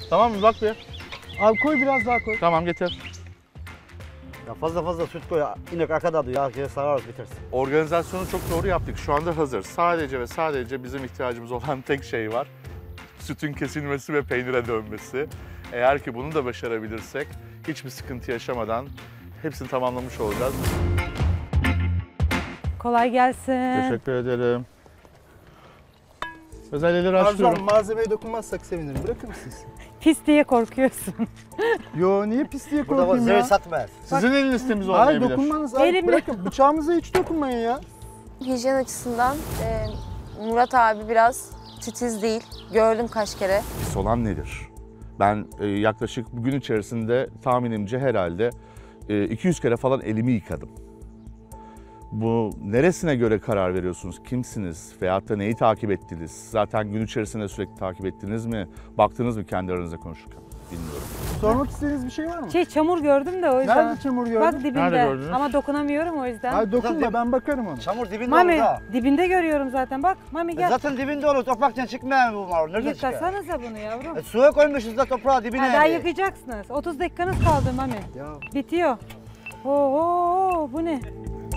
Tamam mı? Bak bir. Abi koy biraz daha koy. Tamam getir. Ya fazla süt koy. İnek arkada diyor. Ya sararız bitirsin. Organizasyonu çok doğru yaptık. Şu anda hazır. Sadece ve sadece bizim ihtiyacımız olan tek şey var. Sütün kesilmesi ve peynire dönmesi. Eğer ki bunu da başarabilirsek hiçbir sıkıntı yaşamadan hepsini tamamlamış olacağız. Kolay gelsin. Teşekkür ederim. Özellikleri Arzu açıyorum. Hanım malzemeye dokunmazsak sevinirim. Bırakır mısınız? Pis diye korkuyorsun. Yo niye pis diye Burada korkayım zevk ya? satmaz. Sizin eliniz temiz Hayır olmayabilir. dokunmanız abi. Elimle. Bırakın bıçağımıza hiç dokunmayın ya. Hijyen açısından Murat abi biraz titiz değil. Gördüm kaç kere. Pis olan nedir? Ben yaklaşık gün içerisinde tahminimce herhalde 200 kere falan elimi yıkadım. Bu neresine göre karar veriyorsunuz? Kimsiniz? Veyahut da neyi takip ettiniz? Zaten gün içerisinde sürekli takip ettiniz mi? Baktınız mı kendi aranızda konuşurken? Bilmiyorum. Sormak istediğiniz bir şey var mı? Çamur gördüm de o yüzden. Nerede çamur gördün? Bak dibinde. Nerede gördünüz? Ama dokunamıyorum o yüzden. Hayır dokunma ben bakarım ona. Çamur dibinde Mami orada. dibinde görüyorum zaten. Bak Mami gel. Zaten dibinde olur. Topraktan çıkmıyor bu marul. Nereden çıkar? Yıkasanıza bunu yavrum. Suya koymuşuz da toprağı dibine. Ha, daha yıkayacaksınız. 30 dakikanız kaldı Mami. Ya. Bitiyor. Oo, bu ne?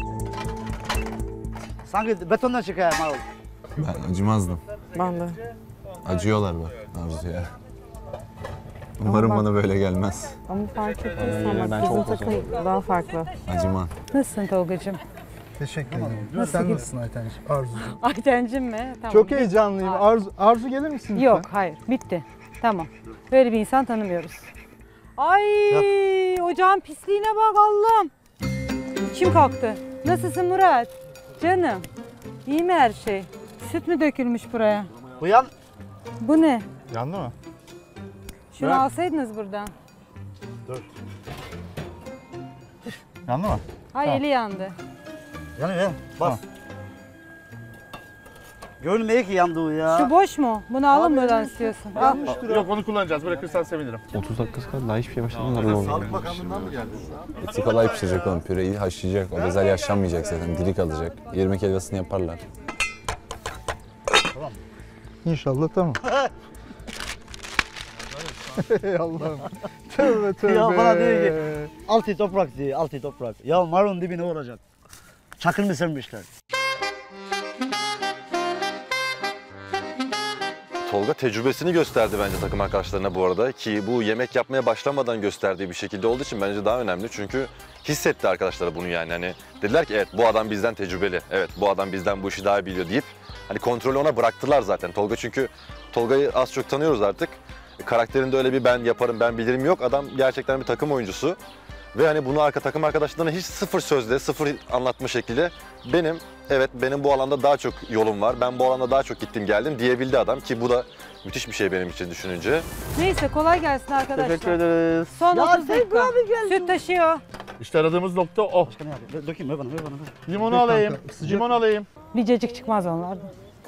Sanki betondan çıkıyor marul. Ben acımazdım. Ben de. Acıyorlar bak Arzu'ya. Umarım bana böyle gelmez. Ama fark ettiysen ben bak bizim çok takım daha farklı. Acıman. Nasılsın Tolgacığım? Teşekkür ederim. Nasıl Sen gidiyor? nasılsın Aytenciğim? Arzucuğum. Aytencim mi? Tamam. Çok heyecanlıyım. Arzu gelir misin lütfen? Yok hayır bitti. Tamam. Böyle bir insan tanımıyoruz. Ay ocağın pisliğine bak Allah'ım. Kim kalktı? Nasılsın Murat? Canım. İyi mi her şey? Süt mü dökülmüş buraya? Uyan. Bu ne? Yandı mı? Şunu Bırak. alsaydınız buradan. Yandı mı? Ay Tamam. eli yandı. Yanıyor. Bas. Görünmüyor ki yandığı ya. Şu boş mu? Bunu alın Abi, buradan evet. istiyorsun. Al. Yanmıştır o. Yok onu kullanacağız. Bırakırsan sevinirim. 30 dakikası kaldı daha hiçbir şey başlamadı. Sağlık Bakanlığı'ndan mı geldiniz? Eti kolay pişirecek oğlum. Püreyi haşlayacak. O bezel yaşlanmayacak zaten. Diri kalacak. 20 helvasını yaparlar. İnşallah tamam. Ey Allah'ım. Tövbe tövbe. Ya bana diyor ki altı toprak diyor, altı toprak. Ya marulun dibi ne olacak? Çakıl mı sermişler? Tolga tecrübesini gösterdi bence takım arkadaşlarına bu arada ki bu yemek yapmaya başlamadan gösterdiği bir şekilde olduğu için bence daha önemli çünkü hissetti arkadaşlara bunu yani hani dediler ki evet bu adam bizden tecrübeli, evet bu adam bizden bu işi daha iyi biliyor deyip hani kontrolü ona bıraktılar zaten Tolga çünkü Tolga'yı az çok tanıyoruz artık karakterinde öyle bir ben yaparım ben bilirim yok adam gerçekten bir takım oyuncusu ve hani bunu takım arkadaşlarına hiç sıfır sözle sıfır anlatma şekilde benim bu alanda daha çok yolum var. Ben bu alanda daha çok gittim geldim diyebildi adam ki bu da müthiş bir şey benim için düşününce. Neyse kolay gelsin arkadaşlar. Teşekkür ederiz. Son Ya 30 sen dakika. abi geldin. Süt taşıyor. İşte aradığımız nokta o. Başka ne yapayım? Dökeyim ver bana, ver bana. Limonu Kanka, alayım. sıcak. Limon alayım. Bir cacık çıkmaz onlardan.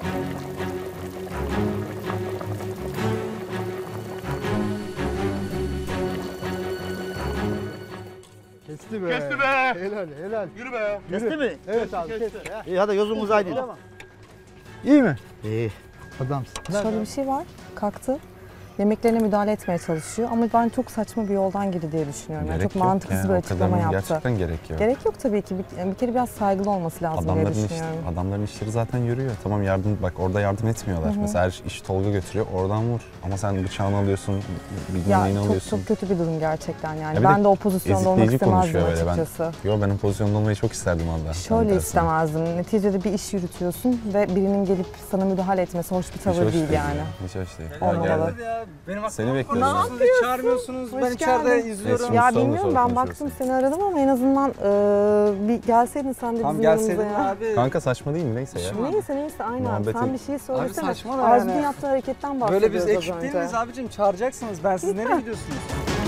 Kesti be. Kesti be. Helal helal. Yürü be. Kesti mi? Evet abi kesti. İyi hadi gözümüz aydın. İyi mi? İyi. Adamsın. Şöyle bir şey var. Kalktı. Yemeklerine müdahale etmeye çalışıyor ama ben çok saçma bir yoldan girdi diye düşünüyorum. Yani çok mantıksız bir açıklama yaptı. Gerçekten gerek yok. Gerek yok tabii ki. Bir kere biraz saygılı olması lazım diye düşünüyorum. Adamların işleri zaten yürüyor. Tamam bak orada yardım etmiyorlar. Mesela her işi Tolga götürüyor. Oradan vur. Ama sen bıçağını alıyorsun, bir Ya yemeğini çok alıyorsun. çok kötü bir durum gerçekten yani. Ya bir de Ben de o pozisyonda olmak ezikleyici istemezdim konuşuyor böyle. açıkçası. Yo benim pozisyonda olmayı çok isterdim valla. Şöyle istemezdim. Neticede bir iş yürütüyorsun ve birinin gelip sana müdahale etmesi hoş bir tavır değil yani. Hiç hoş değil. Olmamalı. Seni bekliyorum. Çağırmıyorsunuz. Hoş Ben içeride geldin. izliyorum. Ya Sonra bilmiyorum ben konuşuruz. baktım seni aradım ama en azından bir gelseydin sen de Tam bizim gelseydin yanımıza ya. abi. Kanka saçma değil mi? Neyse ya. Neyse aynen. Muhabbeti- Sen bir şey söylesene. saçma da Arzu'nun yani. yaptığı hareketten bahsediyoruz Böyle biz az ekip önce. değil miyiz abicim? Çağıracaksınız. Ben siz nereye gidiyorsunuz?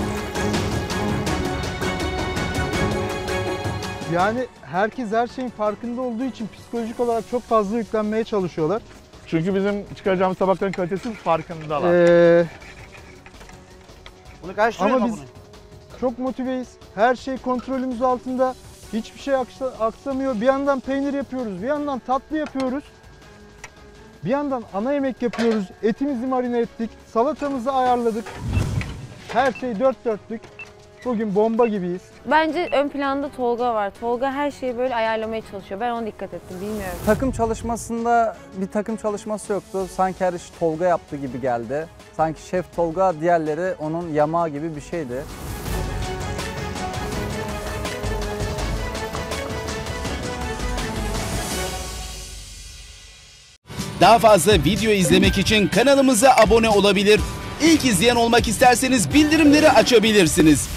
Yani herkes her şeyin farkında olduğu için psikolojik olarak çok fazla yüklenmeye çalışıyorlar. Çünkü bizim çıkaracağımız tabakların kalitesinin farkındalar. Bunu karıştırıyor Ama mu biz- bunu? Çok motiveyiz. Her şey kontrolümüz altında. Hiçbir şey aksamıyor. Bir yandan peynir yapıyoruz, bir yandan tatlı yapıyoruz. Bir yandan ana yemek yapıyoruz. Etimizi marine ettik, salatamızı ayarladık. Her şey dört dörtlük. Bugün bomba gibiyiz. Bence ön planda Tolga var. Tolga her şeyi böyle ayarlamaya çalışıyor. Ben ona dikkat ettim, bilmiyorum. Takım çalışmasında bir takım çalışması yoktu. Sanki her işi Tolga yaptı gibi geldi. Sanki şef Tolga, diğerleri onun yamağı gibi bir şeydi. Daha fazla video izlemek için kanalımıza abone olabilir. İlk izleyen olmak isterseniz bildirimleri açabilirsiniz.